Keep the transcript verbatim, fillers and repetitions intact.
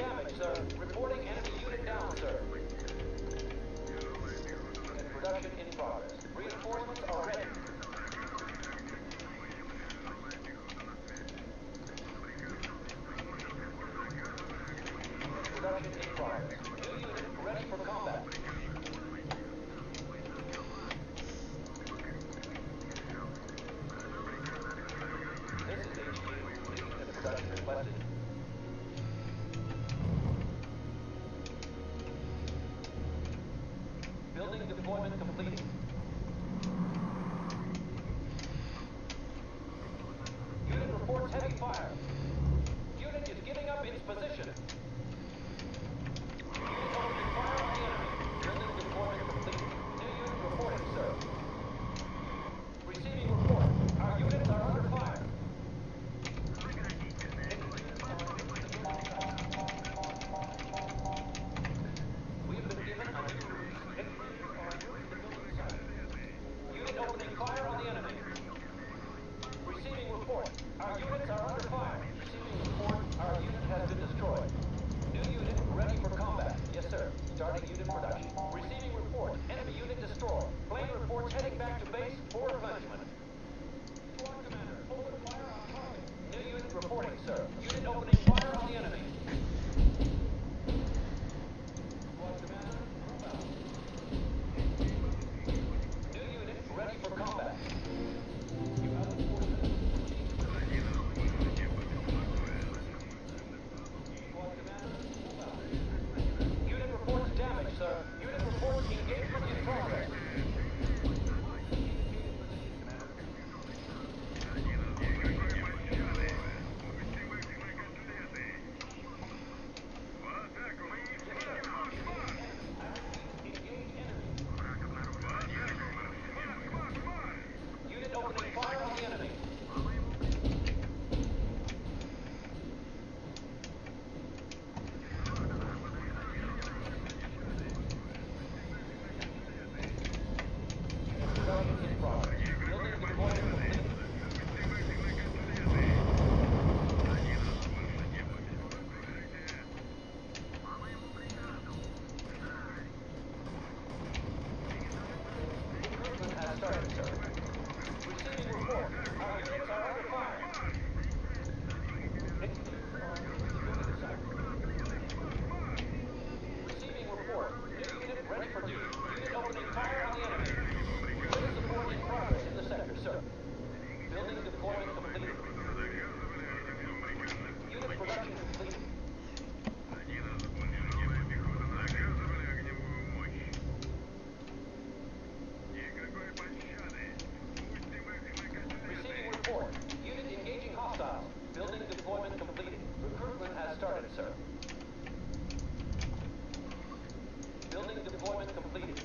damage, sir. Reporting enemy unit down, sir. Unit production in progress. Reinforcements are ready. Unit production in progress. New unit ready for combat. This is H Q. Unit production requested. Building deployment completed. Unit reports heavy fire. Unit is giving up its position. Unit opening fire on the enemy. Building deployment completed. New unit reporting, sir. Receiving report. Our units are under fire. We have been given a new unit opening fire on the enemy. Receiving report. Our units are under fire. Receiving report. Our unit has been destroyed. New unit ready for combat. Yes, sir. Starting unit production. Receiving report. Enemy unit destroyed. Plane reports heading back to base for replenishment. Squad commander, open fire on target. New unit reporting, sir. Unit opening fire on the enemy. Squad commander, move out. New unit ready for combat. You have the forces. Squad commander, move out. Unit reports damage, sir. Unit reports engagement in progress. Unit opening fire on the enemy. Production in progress. Building deployment complete. Recruitment has started, sir. Receiving report. Our units are under fire. Receiving report. New unit ready for duty. Unit opening fire on the enemy. Unit support in progress in the sector, sir. Building deployment completed. Unit production completed. Receiving report. Unit engaging hostiles. Building deployment completed. Recruitment has started, sir. Building deployment completed.